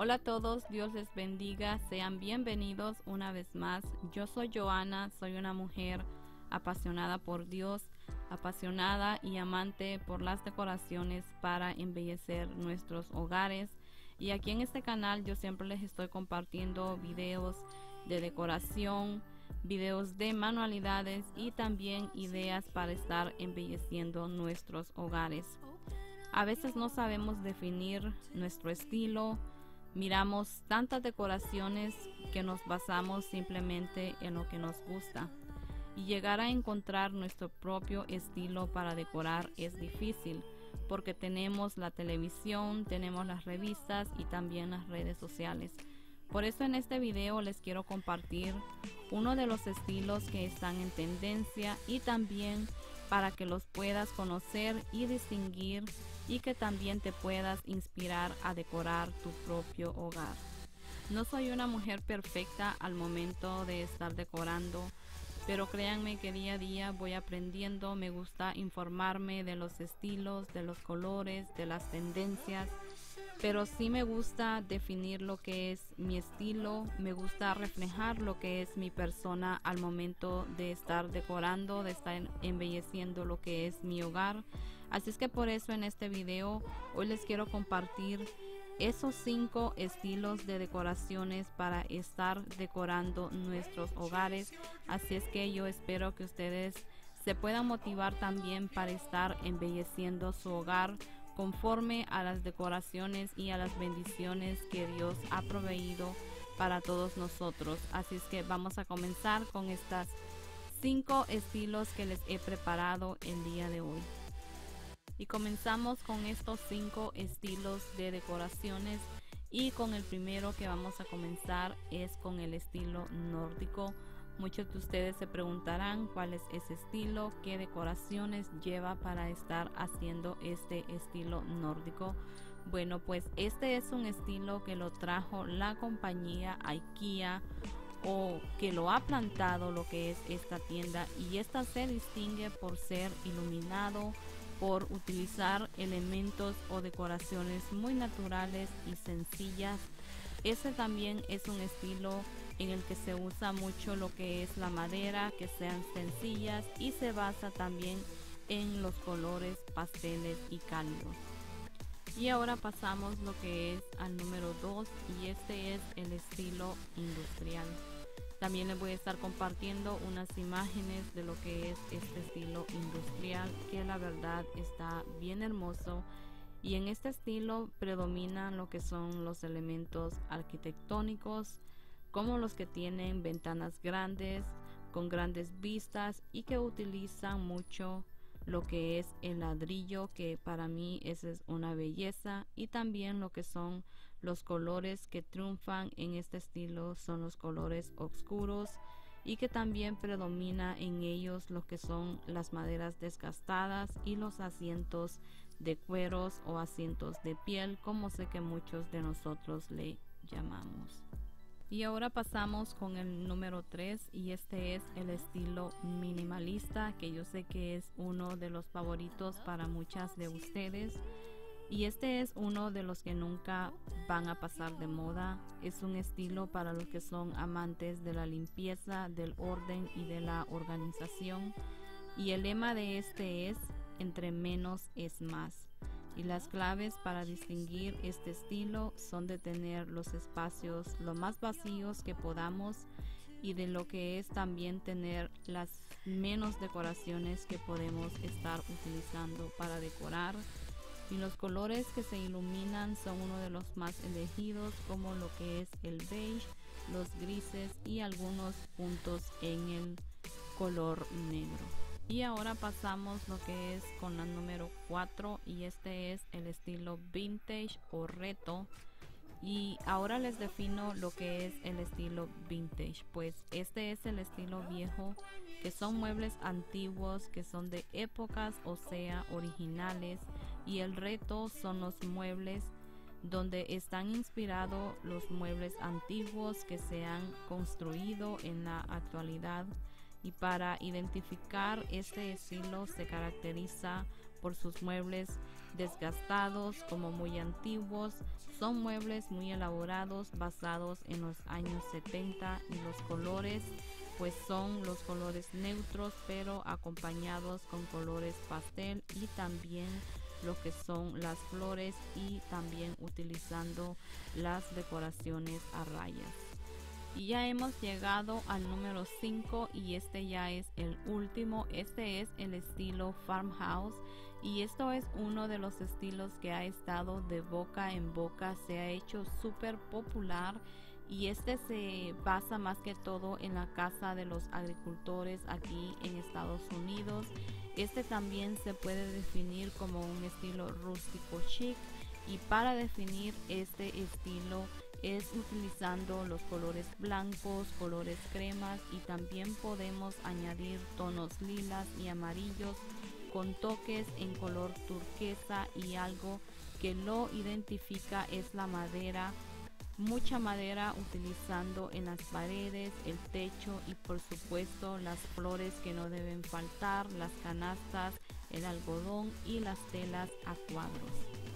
Hola a todos, Dios les bendiga, sean bienvenidos una vez más. Yo soy Joana, soy una mujer apasionada por Dios, apasionada y amante por las decoraciones para embellecer nuestros hogares. Y aquí en este canal yo siempre les estoy compartiendo videos de decoración, videos de manualidades y también ideas para estar embelleciendo nuestros hogares. A veces no sabemos definir nuestro estilo. Miramos tantas decoraciones que nos basamos simplemente en lo que nos gusta, y llegar a encontrar nuestro propio estilo para decorar es difícil porque tenemos la televisión, tenemos las revistas y también las redes sociales. Por eso en este video les quiero compartir uno de los estilos que están en tendencia y también para que los puedas conocer y distinguir, y que también te puedas inspirar a decorar tu propio hogar. No soy una mujer perfecta al momento de estar decorando, pero créanme que día a día voy aprendiendo. Me gusta informarme de los estilos, de los colores, de las tendencias, pero sí me gusta definir lo que es mi estilo. Me gusta reflejar lo que es mi persona al momento de estar decorando, de estar embelleciendo lo que es mi hogar. Así es que por eso en este video hoy les quiero compartir esos 5 estilos de decoraciones para estar decorando nuestros hogares. Así es que yo espero que ustedes se puedan motivar también para estar embelleciendo su hogar conforme a las decoraciones y a las bendiciones que Dios ha proveído para todos nosotros. Así es que vamos a comenzar con estas 5 estilos que les he preparado el día de hoy. Y comenzamos con estos 5 estilos de decoraciones, y con el primero que vamos a comenzar es con el estilo nórdico. Muchos de ustedes se preguntarán cuál es ese estilo, qué decoraciones lleva para estar haciendo este estilo nórdico. Bueno, pues este es un estilo que lo trajo la compañía IKEA, o que lo ha plantado lo que es esta tienda, y esta se distingue por ser iluminado, por utilizar elementos o decoraciones muy naturales y sencillas. Ese también es un estilo en el que se usa mucho lo que es la madera, que sean sencillas, y se basa también en los colores pasteles y cálidos. Y ahora pasamos lo que es al número 2, y este es el estilo industrial. También les voy a estar compartiendo unas imágenes de lo que es este estilo industrial, que la verdad está bien hermoso. Y en este estilo predominan lo que son los elementos arquitectónicos, como los que tienen ventanas grandes, con grandes vistas, y que utilizan mucho lo que es el ladrillo, que para mí esa es una belleza. Y también lo que son los colores que triunfan en este estilo son los colores oscuros, y que también predomina en ellos lo que son las maderas desgastadas y los asientos de cueros o asientos de piel, como sé que muchos de nosotros le llamamos. Y ahora pasamos con el número 3, y este es el estilo minimalista, que yo sé que es uno de los favoritos para muchas de ustedes. Y este es uno de los que nunca van a pasar de moda. Es un estilo para los que son amantes de la limpieza, del orden y de la organización. Y el lema de este es: entre menos es más. Y las claves para distinguir este estilo son de tener los espacios lo más vacíos que podamos, y de lo que es también tener las menos decoraciones que podemos estar utilizando para decorar. Y los colores que se iluminan son uno de los más elegidos, como lo que es el beige, los grises y algunos puntos en el color negro. Y ahora pasamos lo que es con la número 4, y este es el estilo vintage o retro. Y ahora les defino lo que es el estilo vintage. Pues este es el estilo viejo, que son muebles antiguos que son de épocas, o sea, originales. Y el retro son los muebles donde están inspirados los muebles antiguos que se han construido en la actualidad. Y para identificar este estilo se caracteriza por sus muebles desgastados como muy antiguos. Son muebles muy elaborados basados en los años 70 y los colores pues son los colores neutros pero acompañados con colores pastel y también lo que son las flores y también utilizando las decoraciones a rayas. Y ya hemos llegado al número 5 y este ya es el último. Este es el estilo farmhouse y esto es uno de los estilos que ha estado de boca en boca, se ha hecho súper popular y este se basa más que todo en la casa de los agricultores aquí en Estados Unidos. Este también se puede definir como un estilo rústico chic y para definir este estilo es utilizando los colores blancos, colores cremas y también podemos añadir tonos lilas y amarillos con toques en color turquesa y algo que lo identifica es la madera, mucha madera utilizando en las paredes, el techo y por supuesto las flores que no deben faltar, las canastas, el algodón y las telas a cuadros.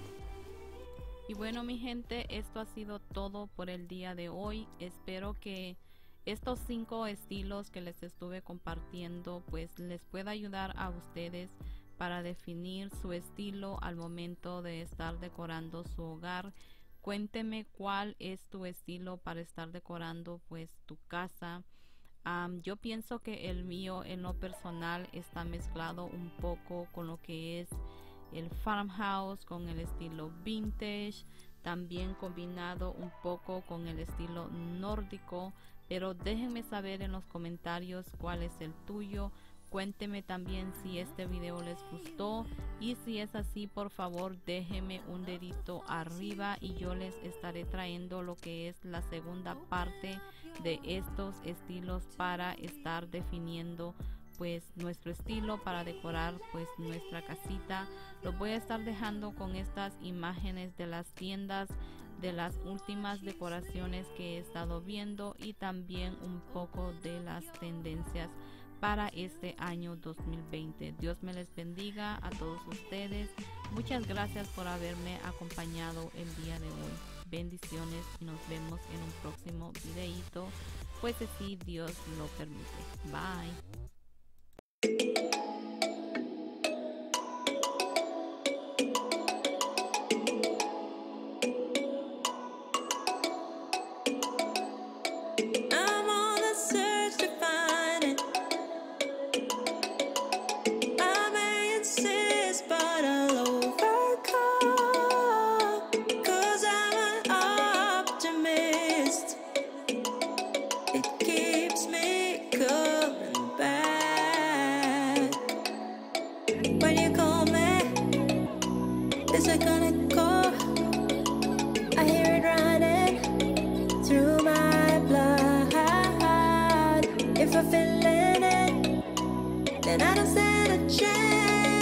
Y bueno mi gente, esto ha sido todo por el día de hoy. Espero que estos 5 estilos que les estuve compartiendo pues les pueda ayudar a ustedes para definir su estilo al momento de estar decorando su hogar. Cuénteme cuál es tu estilo para estar decorando pues tu casa. Yo pienso que el mío en lo personal está mezclado un poco con lo que es el farmhouse, con el estilo vintage, también combinado un poco con el estilo nórdico, pero déjenme saber en los comentarios cuál es el tuyo. Cuénteme también si este video les gustó y si es así por favor déjenme un dedito arriba y yo les estaré trayendo lo que es la segunda parte de estos estilos para estar definiendo pues nuestro estilo para decorar pues nuestra casita. Los voy a estar dejando con estas imágenes de las tiendas, de las últimas decoraciones que he estado viendo y también un poco de las tendencias para este año 2020. Dios me les bendiga a todos ustedes. Muchas gracias por haberme acompañado el día de hoy. Bendiciones y nos vemos en un próximo videito, pues así Dios lo permite. Bye. Is it gonna go? I hear it running through my blood. If I'm feeling it, then I don't stand a chance.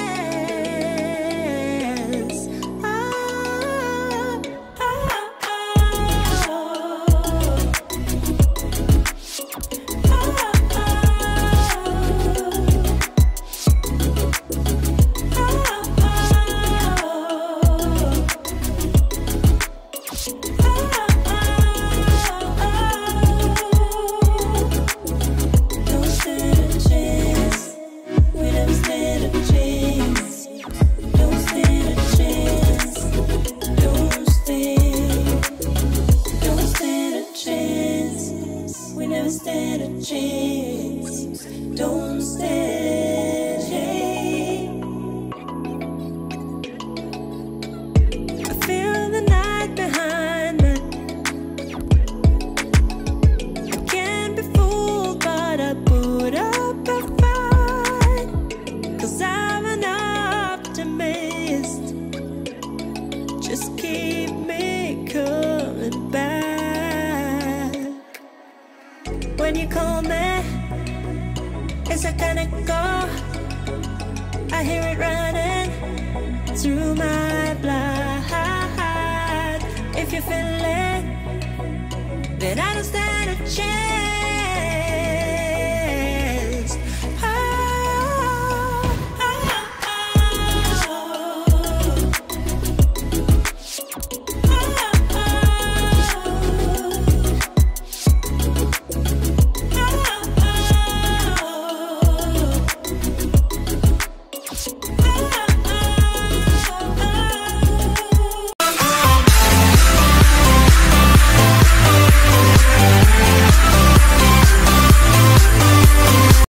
Stand a chance. Don't stand a chance. I feel the night behind me. I can't be fooled, but I put up a fight, 'cause I'm an optimist. Just keep me coming back. When you call me, is it gonna go? I hear it running through my blood. If you feel it, then I don't stand a chance.